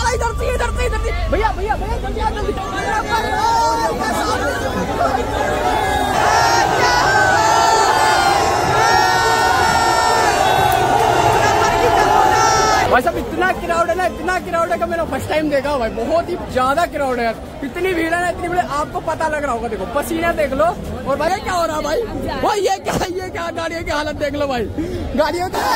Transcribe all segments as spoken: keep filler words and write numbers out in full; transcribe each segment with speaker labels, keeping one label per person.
Speaker 1: चला इधर से इधर से इधर से भैया भैया भैया जल्दी आ जल्दी। भाई साहब इतना क्राउड है ना, इतना क्राउड है कि मैंने फर्स्ट टाइम देखा भाई, बहुत ही ज्यादा क्राउड है यार, इतनी भीड़ है ना, इतनी भीड़। आपको पता लग रहा होगा, देखो पसीना देख लो। और भाई क्या हो रहा है भाई, भाई ये क्या ये क्या गाड़ियों की हालत देख लो भाई, गाड़ियों की।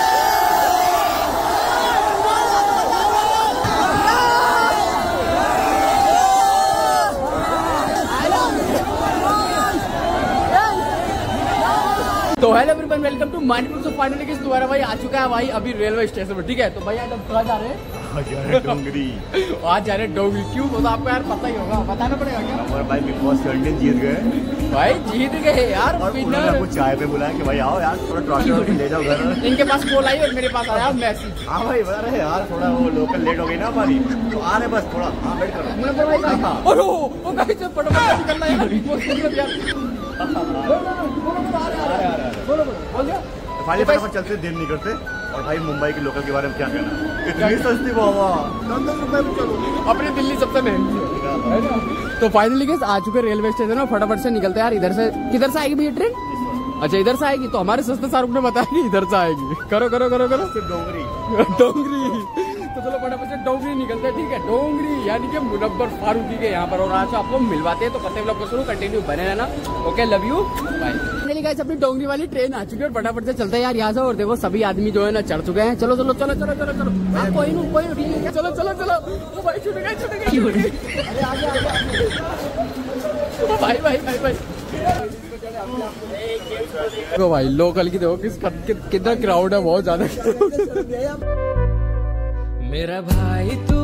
Speaker 1: तो hello everyone, welcome to Mindful. तो फाइनली किस दोबारा भाई आ चुका है भाई अभी रेलवे स्टेशन पर, ठीक है। तो भाई आज हम कहाँ जा रहे हैं? डोंगरी। आज जा रहे हैं डोंगरी। क्यों तो आपको यार पता ही होगा, बताना पड़ेगा क्या? हमारे भाई बिग बॉस सेवनटीन जीत गए भाई, जीत गए यार। और चाय पे बुलाया कि भाई आओ यार थोड़ा ट्रॉफी ले जाओ घर। इनके पास कॉल आई और मेरे पास आया मैसेज। हाँ भाई बता रहे यार थोड़ा वो लोकल लेट हो गई ना हमारी, तो आ रहे बस थोड़ा। हाँ वेट करो। फाइनली फटाफट चलते, देर नहीं करते। और भाई मुंबई के लोकल के बारे में क्या कहना, इतनी सस्ती हवा, दस दस रुपए में चलो। अपनी दिल्ली सबसे महंगी है। तो फाइनली गाइस आ चुके रेलवे स्टेशन है, फटाफट से निकलते हैं यार। इधर से किधर से आएगी भैया ट्रेन? अच्छा इधर से आएगी, तो हमारे सस्ते शाहरुख ने बताया कि इधर से आएगी। करो करो करो करो डोंगरी डोंगरी। तो चलो फटाफट से डोंगरी निकलते हैं, ठीक है। डोंगरी यानी कि मुनव्वर फारूकी के यहाँ पर, और आज आपको मिलवाते हैं। तो करते व्लॉग को शुरू, कंटिन्यू बने रहना। Okay love you bye. चलिए गाइस अपनी डोंगरी वाली ट्रेन आ चुकी है और फटाफट से चलते हैं यार यहाँ से। और देखो सभी आदमी जो है ना चढ़ चुके हैं। चलो चलो चलो चलो चलो चलो हाँ, कोई नहीं कोई नहीं, चलो चलो चलो। ओ भाई छूट गए छूट गए। अरे आगे आगे भाई भाई भाई भाई। देखो भाई लोकल की देखो किस कितना क्राउड है, बहुत ज्यादा।
Speaker 2: मेरा भाई तू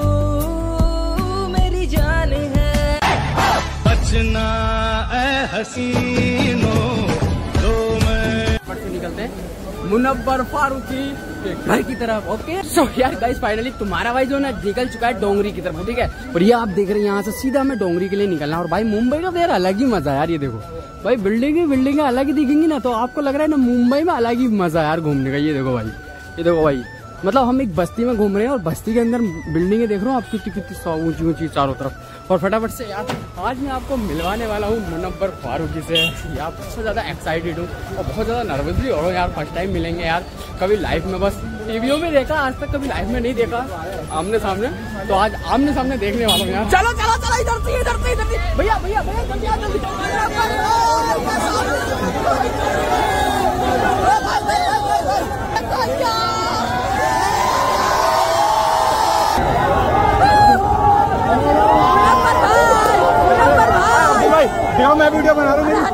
Speaker 2: मेरी जान है, बचना ऐ हसीनो दो मैं।
Speaker 1: फट से निकलते हैं मुनव्वर फारूकी के घर की तरफ। ओके सो यार गाइस फाइनली तुम्हारा भाई जो ना निकल चुका है डोंगरी की तरफ, ठीक है। और ये आप देख रहे हैं यहाँ से सीधा हमें डोंगरी के लिए निकलना है। और भाई मुंबई का तो यार अलग ही मजा है यार, ये देखो भाई बिल्डिंग बिल्डिंग अलग ही दिखेंगी ना, तो आपको लग रहा है ना मुंबई में अलग ही मजा है यार घूमने का। ये देखो भाई, ये देखो भाई, मतलब हम एक बस्ती में घूम रहे हैं और बस्ती के अंदर बिल्डिंगें देख रहे हो आप कितनी कितनी ऊंची ऊंची चारों तरफ। और फटाफट से यार आज मैं आपको मिलवाने वाला हूँ मुनव्वर फारूकी से। यार बहुत ज़्यादा एक्साइटेड हूँ और बहुत ज़्यादा नर्वस भी हो रहा हूँ यार, फर्स्ट टाइम मिलेंगे यार। कभी लाइफ में बस टीवियों में देखा, आज तक कभी लाइफ में नहीं देखा आमने सामने, तो आज आमने सामने देखने वाला हूँ यार। चलो चलो चलो इधर से इधर से इधर से भैया भैया भैया जल्दी आ जल्दी।
Speaker 3: क्या मैं वीडियो बना रहा हूँ।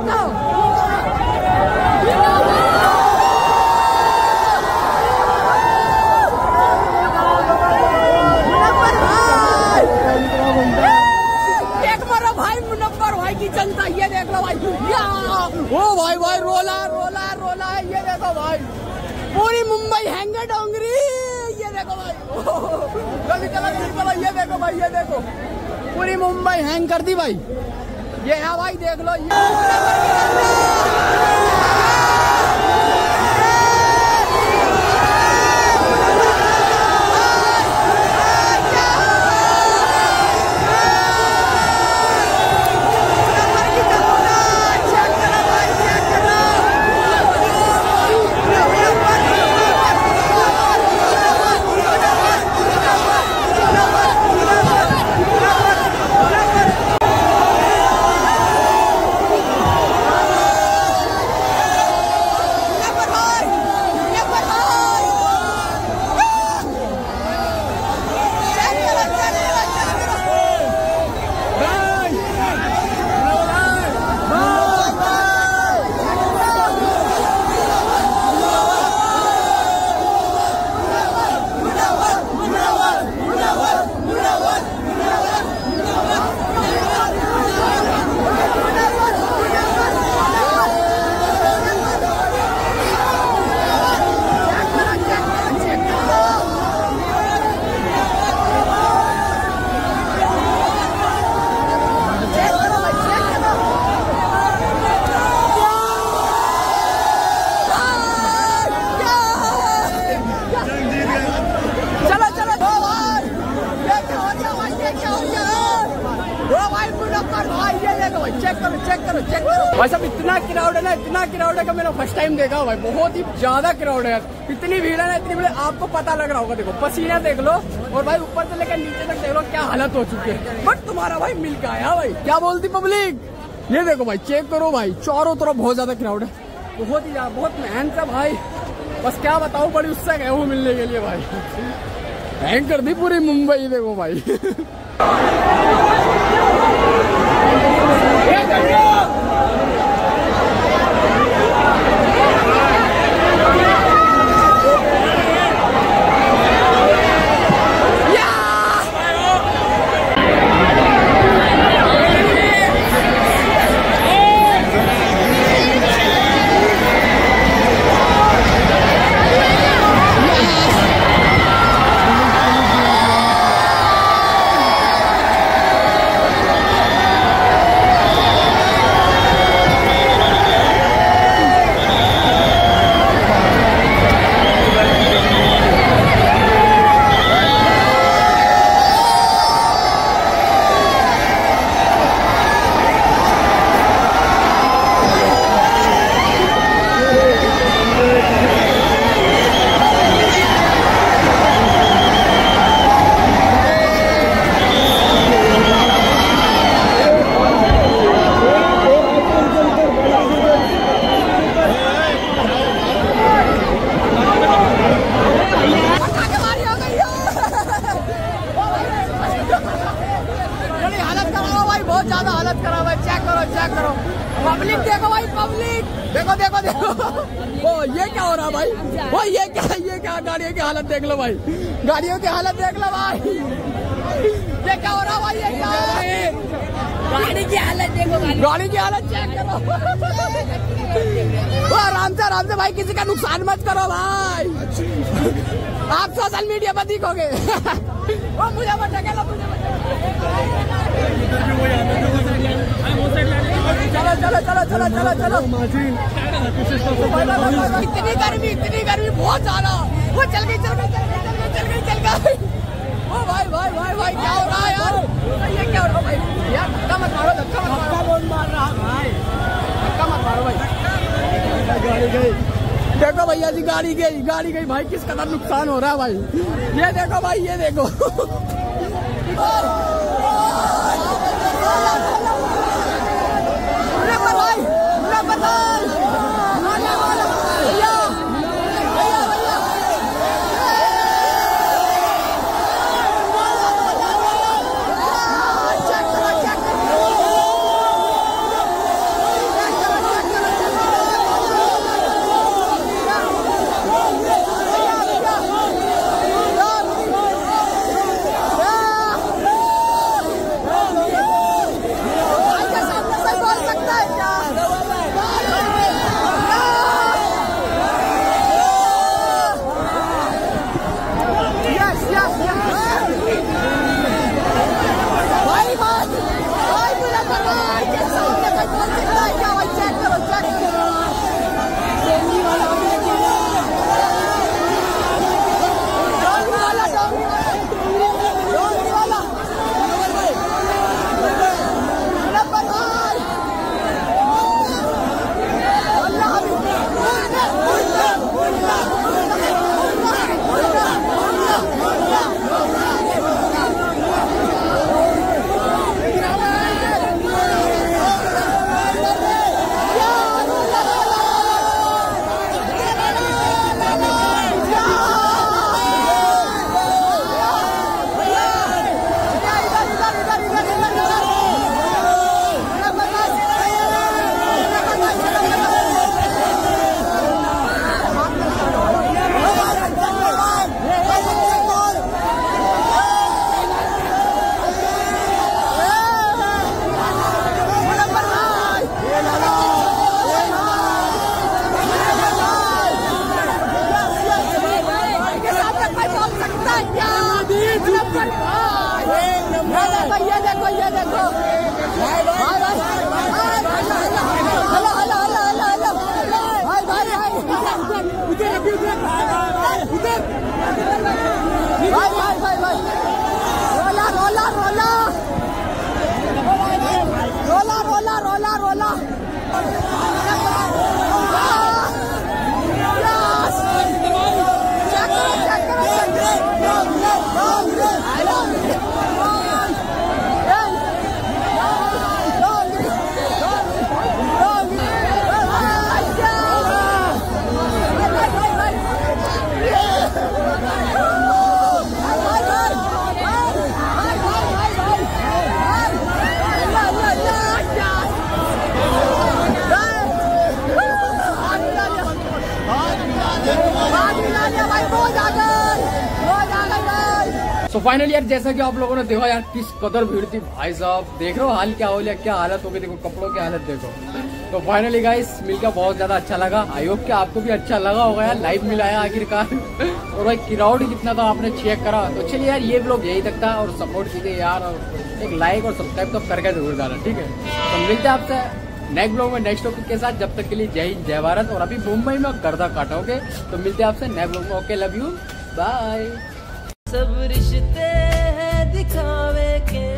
Speaker 1: देख मारो भाई मुनव्वर भाई की जनता, ये देख लो भाई, ओ भाई भाई रोला रोला रोला है, ये देखो भाई पूरी मुंबई हैंगे डोंगरी, ये देखो भाई जल्दी चलो जल्दी चलो। ये देखो भाई, ये देखो पूरी मुंबई हैंग कर दी भाई। ये है भाई देख लो ये। चेक करो चेक करो चेक करो भाई साहब, इतना क्राउड है ना, इतना क्राउड है कि मैंने फर्स्ट टाइम देखा भाई, बहुत ही ज्यादा क्राउड है, इतनी भीड़ है ना, इतनी भीड़, आपको पता लग रहा होगा, देखो पसीना देख लो, और भाई ऊपर से लेकर नीचे तक देख लो क्या हालत हो चुकी है, बट तुम्हारा भाई मिल के आया भाई, क्या बोलती पब्लिक, ये देखो भाई, चेक करो भाई, चारों तरफ बहुत ज्यादा क्राउड है, बहुत ही ज्यादा, बहुत मेहनत है भाई, बस क्या बताऊं, बड़ी उससे गए हूँ मिलने के लिए भाई, हैंग कर दी पूरी मुंबई, देखो भाई। बहुत ज्यादा हालत खराब है, चेक करो चेक करो, पब्लिक देखो भाई, पब्लिक देखो देखो देखो, ओ ये क्या हो रहा भाई, ओ ये क्या, ये क्या, गाड़ियों की हालत देख लो भाई, गाड़ियों की हालत देख लो भाई, ये क्या हो रहा भाई, ये क्या, गाड़ी की हालत देखो, गाड़ी की हालत चेक करो, आराम से आराम से भाई, किसी का नुकसान मत करो भाई, आप सोशल मीडिया पर दिखोगे, वो मुझे मत ढकेलो, मुझे मत चलो चलो चलो चलो चलो चलो, इतनी गर्मी, इतनी गर्मी, बहुत ज्यादा, वो चल गई चल गई चल गई चल गई चल गई चल गई, ओ भाई भाई भाई भाई, क्या हो रहा है यार, ये क्या हो रहा है भाई, यार धक्का मत मारो, धक्का मत मारो, कौन मार रहा भाई, धक्का मत मारो भाई, गाड़ी गई, देखो भैया जी, गाड़ी गई, गाड़ी गई भाई, किस कदर नुकसान हो रहा है भाई, ये देखो भाई, ये देखो,
Speaker 4: रोला रोला रोला
Speaker 1: सो फाइनली यार जैसा कि आप लोगों ने देखा यार किस कदर भीड़ थी भाई साहब, देख रहे हो हाल क्या हो गया, क्या हालत हो गई, देखो कपड़ों की हालत देखो। तो फाइनली गाइस मिलकर बहुत ज्यादा अच्छा लगा, आई होप कि आपको भी अच्छा लगा होगा यार, लाइव मिलाया आखिरकार। और भाई क्राउड ही कितना था आपने चेक करा। तो चलिए यार ये ब्लॉग यही तक था, और सपोर्ट कीजिए यार, और एक लाइक और सब्सक्राइब तो करके जरूर जाना, ठीक है। तो मिलते हैं आपसे नेक्स्ट ब्लॉग में नेक्स्ट टॉपिक के साथ, जब तक के लिए जय हिंद जय भारत। और अभी मुंबई में गर्दा काटोगे, तो मिलते हैं आपसे नेक्स्ट ब्लॉग में। Okay love you bye.
Speaker 2: सब रिश्ते हैं दिखावे के